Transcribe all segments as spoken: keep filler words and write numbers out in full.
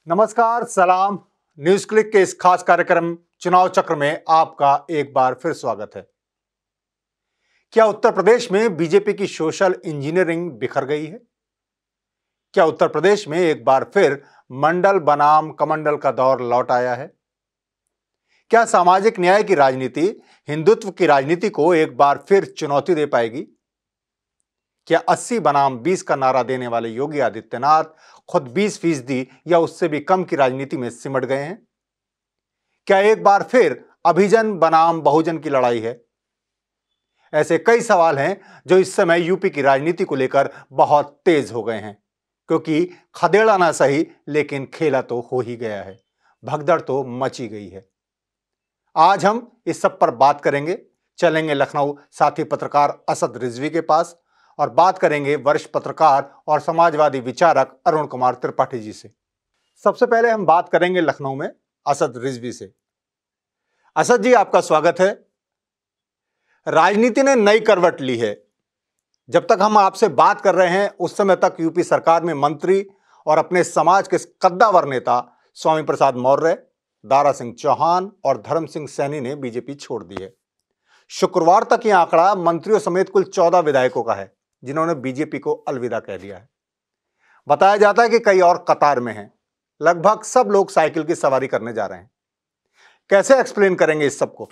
नमस्कार, सलाम। News click के इस खास कार्यक्रम चुनाव चक्र में आपका एक बार फिर स्वागत है। क्या उत्तर प्रदेश में बीजेपी की सोशल इंजीनियरिंग बिखर गई है? क्या उत्तर प्रदेश में एक बार फिर मंडल बनाम कमंडल का दौर लौट आया है? क्या सामाजिक न्याय की राजनीति हिंदुत्व की राजनीति को एक बार फिर चुनौती दे पाएगी? क्या अस्सी बनाम बीस का नारा देने वाले योगी आदित्यनाथ खुद बीस फीसदी या उससे भी कम की राजनीति में सिमट गए हैं? क्या एक बार फिर अभिजन बनाम बहुजन की लड़ाई है? ऐसे कई सवाल हैं जो इस समय यूपी की राजनीति को लेकर बहुत तेज हो गए हैं, क्योंकि खदेड़ा ना सही लेकिन खेला तो हो ही गया है। भगदड़ तो मची गई है। आज हम इस सब पर बात करेंगे। चलेंगे लखनऊ साथी पत्रकार असद रिजवी के पास और बात करेंगे वरिष्ठ पत्रकार और समाजवादी विचारक अरुण कुमार त्रिपाठी जी से। सबसे पहले हम बात करेंगे लखनऊ में असद रिजवी से। असद जी, आपका स्वागत है। राजनीति ने नई करवट ली है। जब तक हम आपसे बात कर रहे हैं उस समय तक यूपी सरकार में मंत्री और अपने समाज के कद्दावर नेता स्वामी प्रसाद मौर्य, दारा सिंह चौहान और धर्म सिंह सैनी ने बीजेपी छोड़ दी है। शुक्रवार तक यह आंकड़ा मंत्रियों समेत कुल चौदह विधायकों का है जिन्होंने बीजेपी को अलविदा कह दिया है। बताया जाता है कि कई और कतार में हैं। लगभग सब लोग साइकिल की सवारी करने जा रहे हैं। कैसे एक्सप्लेन करेंगे इस सबको?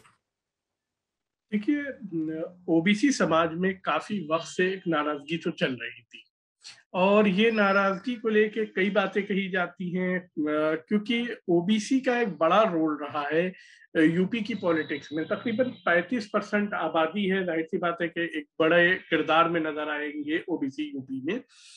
देखिए, ओबीसी समाज में काफी वक्त से एक नाराजगी तो चल रही थी और ये नाराजगी को लेके कई बातें कही जाती हैं, क्योंकि ओबीसी का एक बड़ा रोल रहा है यूपी की पॉलिटिक्स में। तकरीबन पैंतीस परसेंट आबादी है, जाहिर सी बात है कि एक बड़े किरदार में नजर आएंगे ओबीसी यूपी में।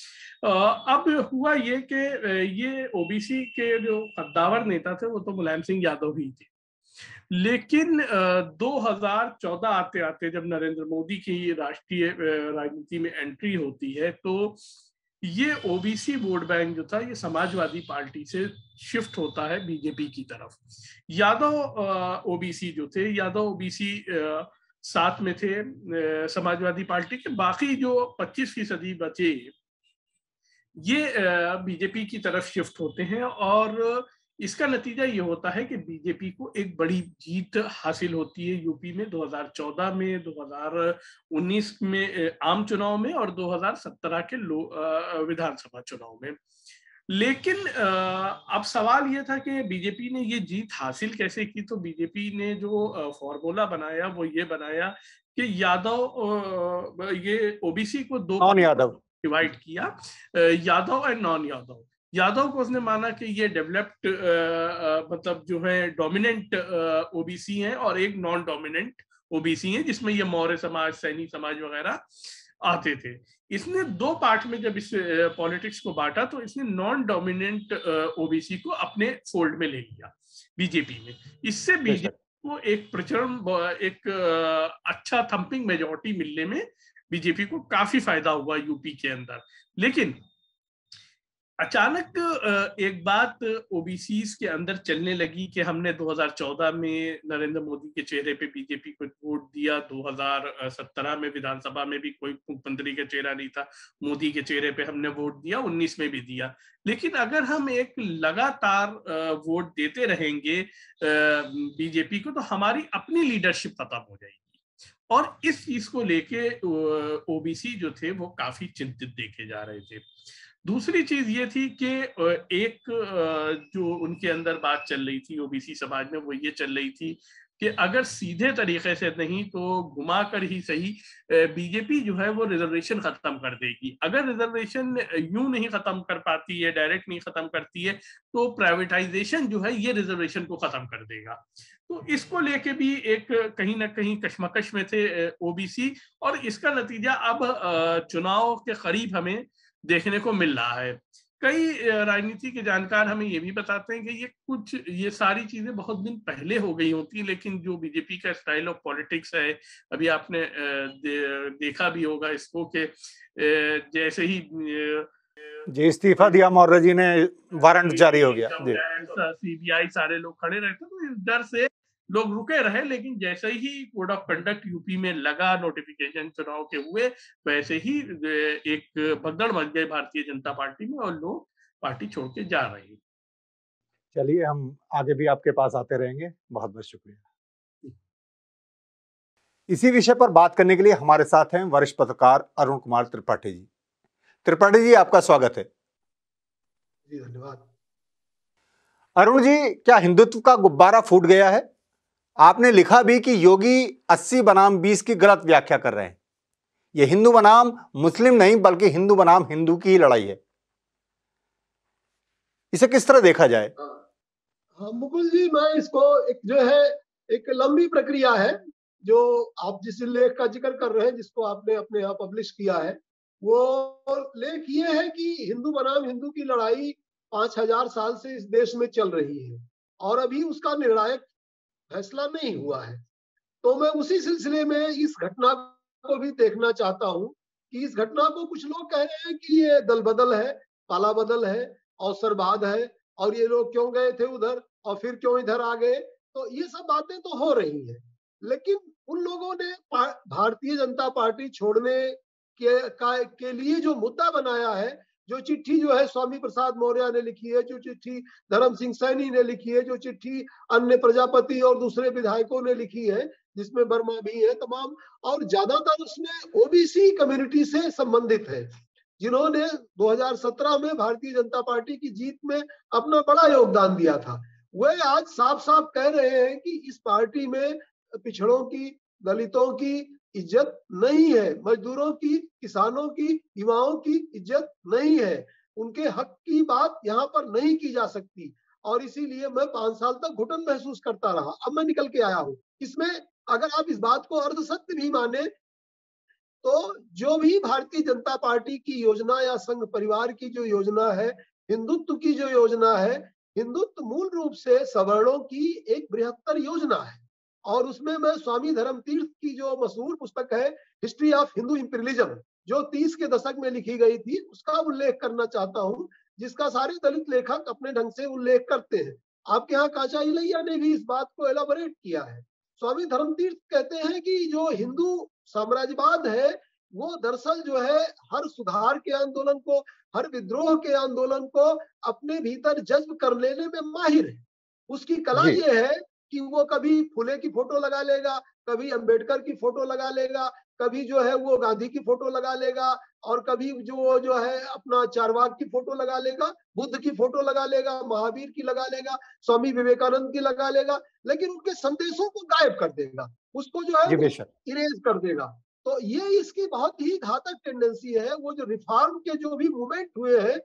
अब हुआ ये कि ये ओबीसी के जो कद्दावर नेता थे वो तो मुलायम सिंह यादव ही थे, लेकिन दो हज़ार चौदह आते आते जब नरेंद्र मोदी की राष्ट्रीय राजनीति में एंट्री होती है तो ये ओबीसी वोट बैंक जो था ये समाजवादी पार्टी से शिफ्ट होता है बीजेपी की तरफ। यादव ओबीसी जो थे, यादव ओबीसी साथ में थे समाजवादी पार्टी के। बाकी जो पच्चीस फीसदी बचे ये बीजेपी की तरफ शिफ्ट होते हैं और इसका नतीजा ये होता है कि बीजेपी को एक बड़ी जीत हासिल होती है यूपी में दो हज़ार चौदह में, दो हज़ार उन्नीस में आम चुनाव में और दो हज़ार सत्रह के विधानसभा चुनाव में। लेकिन अब सवाल ये था कि बीजेपी ने ये जीत हासिल कैसे की। तो बीजेपी ने जो फॉर्मूला बनाया वो ये बनाया कि यादव ये ओबीसी को दो नॉन यादव डिवाइड किया, यादव एंड नॉन यादव। यादव को उसने माना कि ये डेवलप्ड मतलब जो है डोमिनेंट ओबीसी हैं और एक नॉन डोमिनेंट ओबीसी हैं जिसमें ये मौर्य समाज, सैनी समाज वगैरह आते थे। इसने दो पार्ट में जब इस पॉलिटिक्स को बांटा तो इसने नॉन डोमिनेंट ओबीसी को अपने फोल्ड में ले लिया बीजेपी में। इससे बीजेपी को एक प्रचंड एक अच्छा थंपिंग मेजॉरिटी मिलने में बीजेपी को काफी फायदा हुआ यूपी के अंदर। लेकिन अचानक एक बात ओबीसी के अंदर चलने लगी कि हमने दो हज़ार चौदह में नरेंद्र मोदी के चेहरे पे बीजेपी को वोट दिया, दो हज़ार सत्रह में विधानसभा में भी कोई मुख्यमंत्री का चेहरा नहीं था, मोदी के चेहरे पे हमने वोट दिया, उन्नीस में भी दिया। लेकिन अगर हम एक लगातार वोट देते रहेंगे बीजेपी को तो हमारी अपनी लीडरशिप खत्म हो जाएगी। और इस चीज को लेके ओबीसी जो थे वो काफी चिंतित देखे जा रहे थे। दूसरी चीज ये थी कि एक जो उनके अंदर बात चल रही थी ओबीसी समाज में वो ये चल रही थी कि अगर सीधे तरीके से नहीं तो घुमा कर ही सही बीजेपी जो है वो रिजर्वेशन खत्म कर देगी। अगर रिजर्वेशन यूं नहीं खत्म कर पाती है, डायरेक्ट नहीं खत्म करती है, तो प्राइवेटाइजेशन जो है ये रिजर्वेशन को खत्म कर देगा। तो इसको लेके भी एक कहीं ना कहीं कश्मकश में थे ओबीसी और इसका नतीजा अब चुनाव के करीब हमें देखने को मिल रहा है। कई राजनीति के जानकार हमें ये भी बताते हैं कि ये कुछ ये सारी चीजें बहुत दिन पहले हो गई होती, लेकिन जो बीजेपी का स्टाइल ऑफ पॉलिटिक्स है, अभी आपने दे, देखा भी होगा इसको कि जैसे ही जी इस्तीफा दिया मौर्य जी ने, वारंट जारी हो गया, सीबीआई सारे लोग खड़े रहते तो इस डर से लोग रुके रहे। लेकिन जैसे ही कोड ऑफ कंडक्ट यूपी में लगा, नोटिफिकेशन चुनाव के हुए, वैसे ही एक भगदड़ मच गई भारतीय जनता पार्टी में और लोग पार्टी छोड़ के जा रहे हैं। चलिए, हम आगे भी आपके पास आते रहेंगे। बहुत बहुत शुक्रिया। इसी विषय पर बात करने के लिए हमारे साथ हैं वरिष्ठ पत्रकार अरुण कुमार त्रिपाठी जी। त्रिपाठी जी, आपका स्वागत है। जी धन्यवाद। अरुण जी, क्या हिंदुत्व का गुब्बारा फूट गया है? आपने लिखा भी कि योगी अस्सी बनाम बीस की गलत व्याख्या कर रहे हैं। यह हिंदू बनाम मुस्लिम नहीं, बल्कि हिंदू बनाम हिंदू की ही लड़ाई है। इसे किस तरह देखा जाए? हाँ मुकुल जी, मैं इसको एक जो है एक लंबी प्रक्रिया है जो आप जिस लेख का जिक्र कर रहे हैं, जिसको आपने अपने यहाँ पब्लिश किया है, वो लेख ये है कि हिंदू बनाम हिंदू की लड़ाई पांच हजार साल से इस देश में चल रही है और अभी उसका निर्णायक फैसला नहीं हुआ है। तो मैं उसी सिलसिले में इस घटना को भी देखना चाहता हूँ कि इस घटना को कुछ लोग कह रहे हैं कि ये दल बदल है, पाला बदल है, अवसरवाद है और ये लोग क्यों गए थे उधर और फिर क्यों इधर आ गए। तो ये सब बातें तो हो रही हैं, लेकिन उन लोगों ने भारतीय जनता पार्टी छोड़ने के का, के लिए जो मुद्दा बनाया है, जो चिट्ठी जो है स्वामी प्रसाद मौर्य ने लिखी है, जो चिट्ठी धर्म सिंह सैनी ने लिखी है, जो चिट्ठी अन्य प्रजापति और दूसरे विधायकों ने लिखी है, जिसमें वर्मा भी है तमाम, और ज्यादातर उसमें ओबीसी कम्युनिटी से संबंधित है, जिन्होंने दो हज़ार सत्रह में भारतीय जनता पार्टी की जीत में अपना बड़ा योगदान दिया था। वे आज साफ साफ कह रहे हैं कि इस पार्टी में पिछड़ों की, दलितों की इज्जत नहीं है, मजदूरों की, किसानों की, युवाओं की इज्जत नहीं है, उनके हक की बात यहाँ पर नहीं की जा सकती और इसीलिए मैं पांच साल तक घुटन महसूस करता रहा। अब मैं निकल के आया हूँ। इसमें अगर आप इस बात को अर्ध सत्य भी माने तो जो भी भारतीय जनता पार्टी की योजना या संघ परिवार की जो योजना है, हिंदुत्व की जो योजना है, हिंदुत्व मूल रूप से सवर्णों की एक बृहत्तर योजना है और उसमें मैं स्वामी धर्म तीर्थ की जो मशहूर पुस्तक है हिस्ट्री ऑफ हिंदू इंपीरियलिज्म, जो तीस के दशक में लिखी गई थी, उसका उल्लेख करना चाहता हूँ, जिसका सारे दलित लेखक अपने ढंग से उल्लेख करते हैं। आपके यहाँ काचा इलैया ने भी इस बात को एलाबोरेट किया है। स्वामी धर्म तीर्थ कहते हैं कि जो हिंदू साम्राज्यवाद है वो दरअसल जो है हर सुधार के आंदोलन को, हर विद्रोह के आंदोलन को अपने भीतर जज्ब कर लेने में माहिर है। उसकी कला ये है कि वो कभी फुले की फोटो लगा लेगा, कभी अंबेडकर की फोटो लगा लेगा, कभी जो है वो गांधी की फोटो लगा लेगा और कभी जो जो है अपना चारवाक की फोटो लगा लेगा, बुद्ध की फोटो लगा लेगा, महावीर की लगा लेगा, स्वामी विवेकानंद की लगा लेगा, लेकिन उनके संदेशों को गायब कर देगा, उसको जो है वो इरेज कर देगा। तो ये इसकी बहुत ही घातक टेंडेंसी है। वो जो रिफॉर्म के जो भी मूवमेंट हुए हैं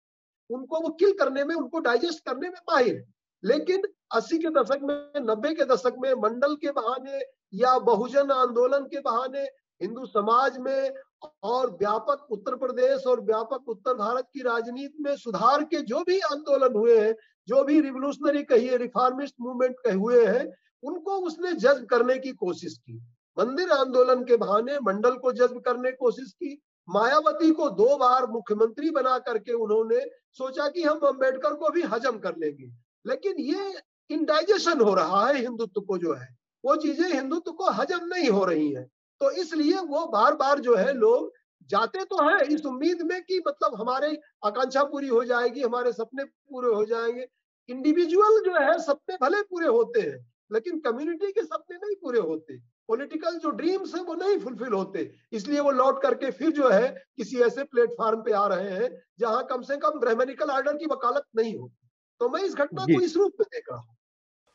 उनको वो किल करने में, उनको डाइजेस्ट करने में माहिर है। लेकिन अस्सी के दशक में, नब्बे के दशक में मंडल के बहाने या बहुजन आंदोलन के बहाने हिंदू समाज में और व्यापक उत्तर प्रदेश और व्यापक उत्तर भारत की राजनीति में सुधार के जो भी आंदोलन हुए हैं, जो भी रिवोल्यूशनरी कहिए, रिफॉर्मिस्ट मूवमेंट हुए हैं, उनको उसने जज्ब करने की कोशिश की। मंदिर आंदोलन के बहाने मंडल को जज्ब करने की कोशिश की। मायावती को दो बार मुख्यमंत्री बना करके उन्होंने सोचा कि हम अंबेडकर को भी हजम कर लेंगे, लेकिन ये इंडाइजेशन हो रहा है हिंदुत्व को, जो है वो चीजें हिंदुत्व को हजम नहीं हो रही हैं। तो इसलिए वो बार बार जो है लोग जाते तो है इस उम्मीद में कि मतलब हमारे आकांक्षा पूरी हो जाएगी, हमारे सपने पूरे हो जाएंगे। इंडिविजुअल जो है सपने भले पूरे होते हैं, लेकिन कम्युनिटी के सपने नहीं पूरे होते, पॉलिटिकल जो ड्रीम्स है वो नहीं फुलफिल होते। इसलिए वो लौट करके फिर जो है किसी ऐसे प्लेटफॉर्म पे आ रहे हैं जहां कम से कम ब्राह्मणिकल ऑर्डर की वकालत नहीं होती। तो मैं इस घटना को इस रूप में देख रहा हूँ।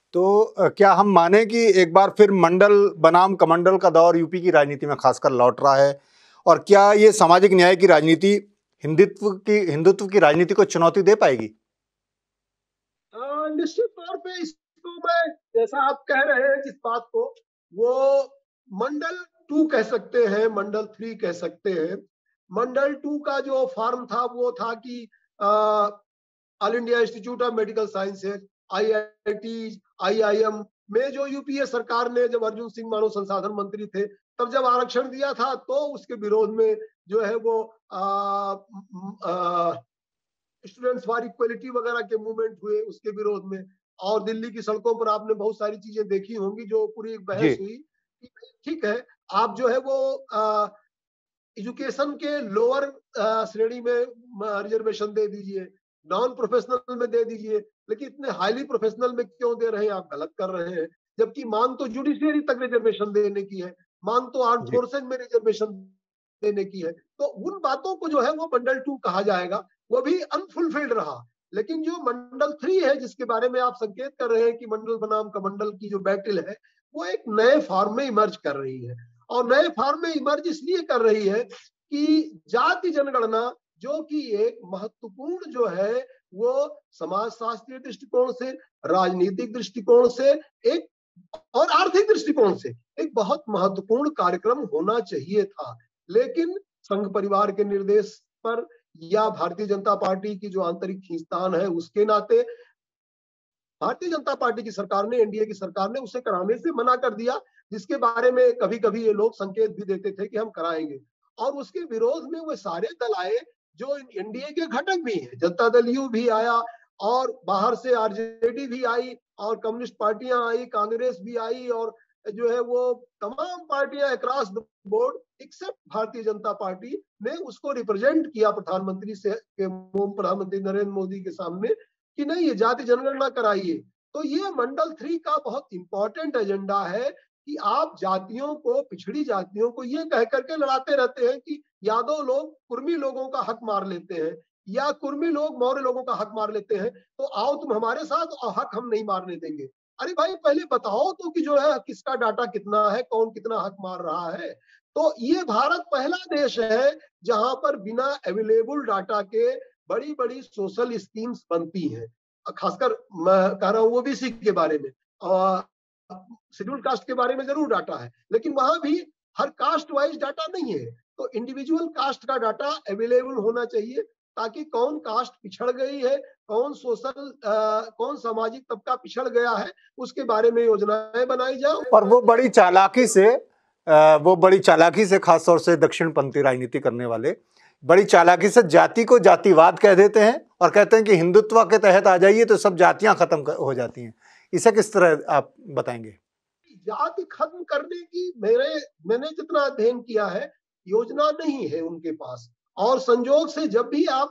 तो क्या हम माने कि एक बार फिर मंडल बनाम कमंडल का दौर यूपी की राजनीति में खासकर लौट रहा है, और क्या ये सामाजिक न्याय की राजनीति हिंदुत्व की हिंदुत्व की राजनीति को चुनौती दे पाएगी? निश्चित तौर पे इसको मैं, जैसा आप कह रहे हैं जिस बात को, वो मंडल टू कह सकते हैं, मंडल थ्री कह सकते हैं। मंडल टू का जो फॉर्म था वो था कि all India institute of medical sciences, I I T, I I M में जो यूपीए सरकार ने, जब अर्जुन सिंह मानव संसाधन मंत्री थे तब जब आरक्षण दिया था, तो उसके विरोध में जो है वो स्टूडेंट्स फॉर इक्वलिटी वगैरह के मूवमेंट हुए उसके विरोध में। और दिल्ली की सड़कों पर आपने बहुत सारी चीजें देखी होंगी जो पूरी बहस हुई कि ठीक है आप जो है वो एजुकेशन के लोअर श्रेणी में रिजर्वेशन दे दीजिए, नॉन प्रोफेशनल में दे दीजिए, लेकिन इतने हाईली प्रोफेशनल में क्यों दे रहे हैं? आप गलत कर रहे हैं। जबकि मांग तो जुडिशियरी तक रिजर्वेशन देने की है, मांग तो आर्म जी। फोर्सेज में रिजर्वेशन देने की है। तो उन बातों को जो है वो मंडल टू कहा जाएगा, वो भी अनफुलफिल्ड रहा। लेकिन जो मंडल थ्री है, जिसके बारे में आप संकेत कर रहे हैं कि मंडल बनाम कमंडल की जो बैटल है, वो एक नए फॉर्म में इमर्ज कर रही है। और नए फॉर्म में इमर्ज इसलिए कर रही है कि जाति जनगणना, जो कि एक महत्वपूर्ण जो है वो समाजशास्त्रीय दृष्टिकोण से, राजनीतिक दृष्टिकोण से, एक और आर्थिक दृष्टिकोण से एक बहुत महत्वपूर्ण कार्यक्रम होना चाहिए था। लेकिन संघ परिवार के निर्देश पर या भारतीय जनता पार्टी की जो आंतरिक खींचतान है उसके नाते भारतीय जनता पार्टी की सरकार ने, एनडीए की सरकार ने उसे कराने से मना कर दिया, जिसके बारे में कभी कभी ये लोग संकेत भी देते थे कि हम कराएंगे। और उसके विरोध में वो सारे दल आए जो एनडीए के घटक भी हैं। जनता दल यू भी आया और बाहर से आरजेडी भी आई और कम्युनिस्ट पार्टियां आई, कांग्रेस भी आई और जो है वो तमाम पार्टियां across the board accept Bharatiya Janata party ने उसको रिप्रेजेंट किया प्रधानमंत्री से के प्रधानमंत्री नरेंद्र मोदी के सामने कि नहीं, ये जाति जनगणना कराइए। तो ये मंडल थ्री का बहुत इंपॉर्टेंट एजेंडा है कि आप जातियों को, पिछड़ी जातियों को ये कह करके लड़ाते रहते हैं कि यादव लोग कुर्मी लोगों का हक मार लेते हैं या कुर्मी लोग मौर्य लोगों का हक मार लेते हैं, तो आओ तुम हमारे साथ और हक हम नहीं मारने देंगे। अरे भाई पहले बताओ तो कि जो है किसका डाटा कितना है, कौन कितना हक मार रहा है। तो ये भारत पहला देश है जहां पर बिना अवेलेबल डाटा के बड़ी बड़ी सोशल स्कीम्स बनती हैं। खासकर मैं कह रहा हूँ ओबीसी के बारे में, और शेड्यूल कास्ट के बारे में जरूर डाटा है, लेकिन वहां भी हर कास्ट वाइज डाटा नहीं है। तो इंडिविजुअल कास्ट का डाटा अवेलेबल होना चाहिए ताकि कौन कास्ट पिछड़ गई है, कौन सोशल कौन सामाजिक तबका पिछड़ गया है, उसके बारे में योजनाएं बनाई जाए। और वो बड़ी चालाकी से आ, वो बड़ी चालाकी से खासतौर से दक्षिणपंथी राजनीति करने वाले बड़ी चालाकी से जाति को जातिवाद कह देते हैं और कहते हैं कि हिंदुत्व के तहत आ जाइए तो सब जातियां खत्म हो जाती हैं। इसे किस तरह आप बताएंगे? जाति खत्म करने की मेरे मैंने जितना अध्ययन किया है, योजना नहीं है उनके पास। और संजोग से जब भी आप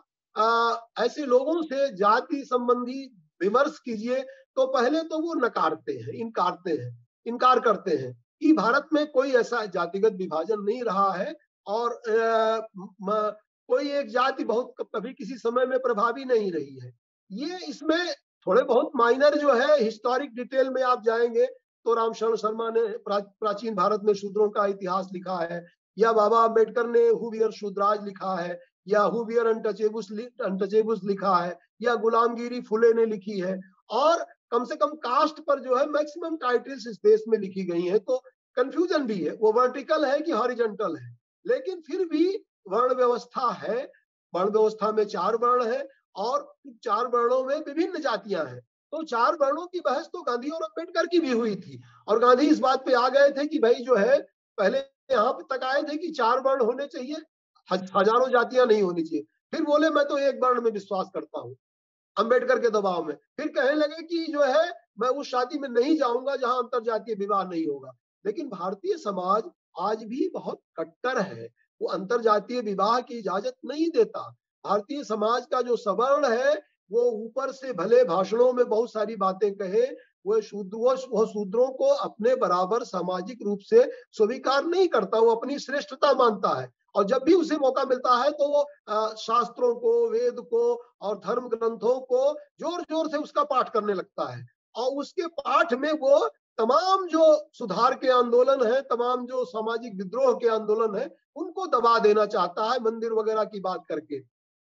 आ, ऐसे लोगों से जाति संबंधी विमर्श कीजिए तो पहले तो वो नकारते हैं, इनकारते हैं इनकार करते हैं कि भारत में कोई ऐसा जातिगत विभाजन नहीं रहा है और आ, म, कोई एक जाति बहुत कभी किसी समय में प्रभावी नहीं रही है। ये इसमें थोड़े बहुत माइनर जो है हिस्टोरिक डिटेल में आप जाएंगे तो रामशरण शर्मा ने प्रा, प्राचीन भारत में शूद्रों का इतिहास लिखा है, या बाबा अम्बेडकर ने हु वियर शूद्राज लिखा है, या हु वियर अनटचेबल्स अनटचेबल्स लिखा है, या गुलामगिरी फुले ने लिखी है। और कम से कम कास्ट पर जो है मैक्सिमम टाइटल्स इस देश में लिखी गई हैं। तो कंफ्यूजन भी है, वो वर्टिकल है कि हॉरिजॉन्टल है, लेकिन फिर भी वर्ण व्यवस्था है। वर्ण व्यवस्था में चार वर्ण है और चार वर्णों में विभिन्न जातियां हैं। तो चार वर्णों की बहस तो गांधी और अम्बेडकर की भी हुई थी और गांधी इस बात पे आ गए थे कि भाई जो है, पहले यहाँ तक आए थे कि चार वर्ण होने चाहिए, हजारों जातियां नहीं होनी चाहिए। फिर बोले मैं तो एक वर्ण में विश्वास करता हूँ, अम्बेडकर के दबाव में। फिर कहने लगे कि जो है मैं उस शादी में नहीं जाऊंगा जहां अंतरजातीय विवाह नहीं होगा। लेकिन भारतीय समाज आज भी बहुत कट्टर है, वो अंतरजातीय विवाह की इजाजत नहीं देता। भारतीय समाज का जो सवर्ण है वो ऊपर से भले भाषणों में बहुत सारी बातें कहे, वो शूद्र वो शूद्रों को अपने बराबर सामाजिक रूप से स्वीकार नहीं करता, वो अपनी श्रेष्ठता मानता है। और जब भी उसे मौका मिलता है तो वो शास्त्रों को, वेद को और धर्म ग्रंथों को जोर जोर से उसका पाठ करने लगता है। और उसके पाठ में वो तमाम जो सुधार के आंदोलन है, तमाम जो सामाजिक विद्रोह के आंदोलन है, उनको दबा देना चाहता है मंदिर वगैरह की बात करके।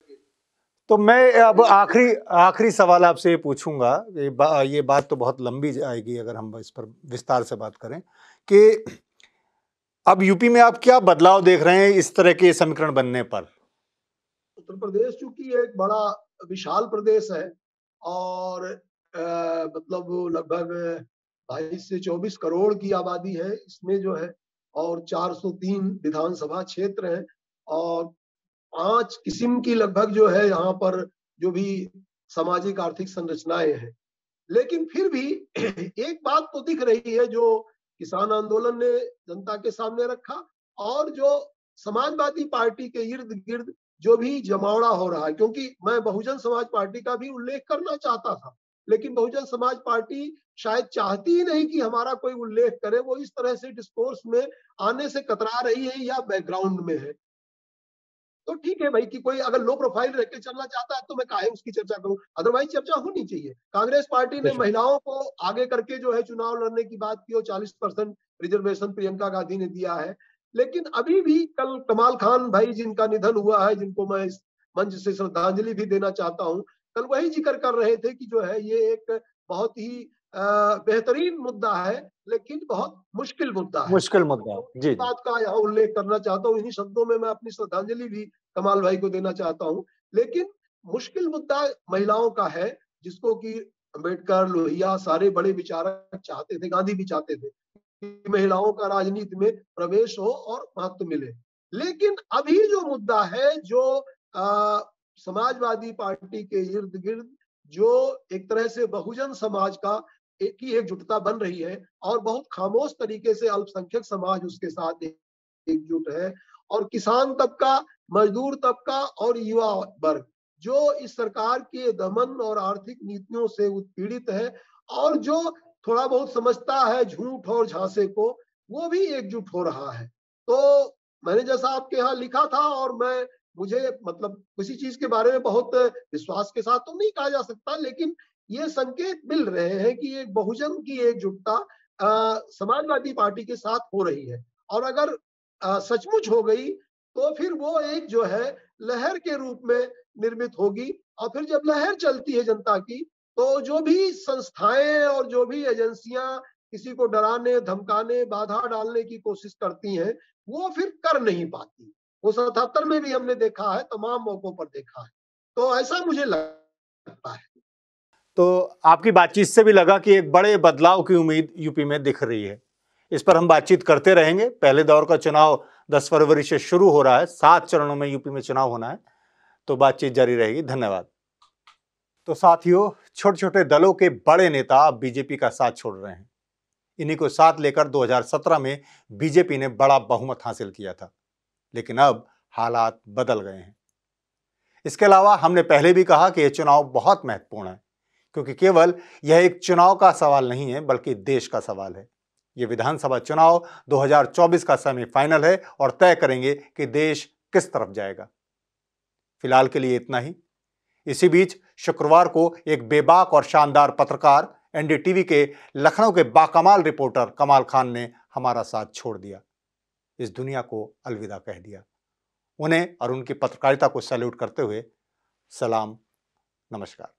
तो मैं अब आखिरी आखिरी सवाल आपसे ये पूछूंगा, ये, बा, ये बात तो बहुत लंबी जाएगी अगर हम इस पर विस्तार से बात करें, कि अब यूपी में आप क्या बदलाव देख रहे हैं इस तरह के समीकरण बनने पर? उत्तर प्रदेश चूंकि एक बड़ा विशाल प्रदेश है और आ, मतलब लगभग बाईस से चौबीस करोड़ की आबादी है इसमें जो है, और चार सौ तीन विधानसभा क्षेत्र है और पांच किस्म की लगभग जो है यहाँ पर जो भी सामाजिक आर्थिक संरचनाएं हैं। लेकिन फिर भी एक बात तो दिख रही है जो किसान आंदोलन ने जनता के सामने रखा और जो समाजवादी पार्टी के इर्द गिर्द जो भी जमावड़ा हो रहा है, क्योंकि मैं बहुजन समाज पार्टी का भी उल्लेख करना चाहता था, लेकिन बहुजन समाज पार्टी शायद चाहती ही नहीं कि हमारा कोई उल्लेख करे। वो इस तरह से डिस्कोर्स में आने से कतरा रही है या बैकग्राउंड में है। तो ठीक है भाई कि कोई अगर लो प्रोफाइल रह के चलना चाहता है तो मैं काहे उसकी चर्चा करूं, अदरवाइज चर्चा होनी चाहिए। कांग्रेस पार्टी ने महिलाओं को आगे करके जो है चुनाव लड़ने की बात की और चालीस परसेंट रिजर्वेशन प्रियंका गांधी ने दिया है। लेकिन अभी भी कल कमाल खान भाई जिनका निधन हुआ है, जिनको मैं इस मंच से श्रद्धांजलि भी देना चाहता हूं, कल वही जिक्र कर रहे थे कि जो है ये एक बहुत ही बेहतरीन मुद्दा है लेकिन बहुत मुश्किल मुद्दा है। मुश्किल मुद्दा तो जी इस बात का यहाँ उल्लेख करना चाहता हूँ। इन्हीं शब्दों में मैं अपनी श्रद्धांजलि भी कमाल भाई को देना चाहता हूँ। लेकिन मुश्किल मुद्दा महिलाओं का है, जिसको कि अम्बेडकर, लोहिया, सारे बड़े विचारक चाहते थे, गांधी भी चाहते थे कि महिलाओं का राजनीति में प्रवेश हो और महत्व मिले। लेकिन अभी जो मुद्दा है, जो आ, समाजवादी पार्टी के इर्द गिर्द जो एक तरह से बहुजन समाज का एक ही एकजुटता बन रही है और बहुत खामोश तरीके से अल्पसंख्यक समाज उसके साथ एकजुट है, और किसान तबका, मजदूर तबका और युवा वर्ग जो इस सरकार के दमन और आर्थिक नीतियों से उत्पीड़ित है और जो थोड़ा बहुत समझता है झूठ और झांसे को, वो भी एकजुट हो रहा है। तो मैंने जैसा आपके यहाँ लिखा था, और मैं मुझे मतलब किसी चीज के बारे में बहुत विश्वास के साथ तो नहीं कहा जा सकता, लेकिन ये संकेत मिल रहे हैं कि एक बहुजन की एकजुटता समाजवादी पार्टी के साथ हो रही है। और अगर सचमुच हो गई तो फिर वो एक जो है लहर के रूप में निर्मित होगी, और फिर जब लहर चलती है जनता की, तो जो भी संस्थाएं और जो भी एजेंसियां किसी को डराने, धमकाने, बाधा डालने की कोशिश करती हैं, वो फिर कर नहीं पाती। वो सतहत्तर में भी हमने देखा है, तमाम मौकों पर देखा है। तो ऐसा मुझे लगता है। तो आपकी बातचीत से भी लगा कि एक बड़े बदलाव की उम्मीद यूपी में दिख रही है। इस पर हम बातचीत करते रहेंगे। पहले दौर का चुनाव दस फरवरी से शुरू हो रहा है, सात चरणों में यूपी में चुनाव होना है, तो बातचीत जारी रहेगी। धन्यवाद। तो साथियों, छोटे छोटे दलों के बड़े नेता अब बीजेपी का साथ छोड़ रहे हैं। इन्हीं को साथ लेकर दो हज़ार सत्रह में बीजेपी ने बड़ा बहुमत हासिल किया था, लेकिन अब हालात बदल गए हैं। इसके अलावा हमने पहले भी कहा कि यह चुनाव बहुत महत्वपूर्ण है, क्योंकि केवल यह एक चुनाव का सवाल नहीं है, बल्कि देश का सवाल है। यह विधानसभा चुनाव दो हज़ार चौबीस का सेमीफाइनल है और तय करेंगे कि देश किस तरफ जाएगा। फिलहाल के लिए इतना ही। इसी बीच शुक्रवार को एक बेबाक और शानदार पत्रकार, एनडीटीवी के लखनऊ के बाकमाल रिपोर्टर कमाल खान ने हमारा साथ छोड़ दिया, इस दुनिया को अलविदा कह दिया। उन्हें और उनकी पत्रकारिता को सैल्यूट करते हुए सलाम, नमस्कार।